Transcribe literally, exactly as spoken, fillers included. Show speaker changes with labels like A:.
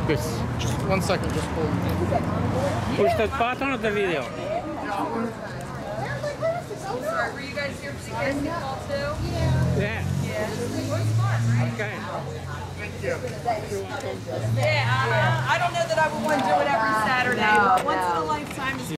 A: Just, just one second, just hold.
B: Push that button of the video.
C: Sorry, were you guys here for the basketball too?
B: Yeah.
C: Yeah. It was fun, right?
B: Okay.
A: Thank you.
C: Yeah, uh, I don't know that I would want to do it every Saturday, but once